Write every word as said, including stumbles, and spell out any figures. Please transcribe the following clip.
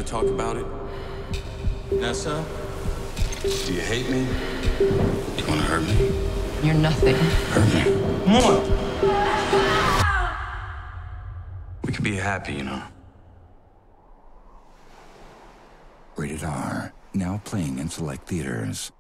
talk about it? Vanessa? Do you hate me? You wanna hurt me? You're nothing. Hurt me. Come on! We could be happy, you know? Rated R. Now playing in select theaters.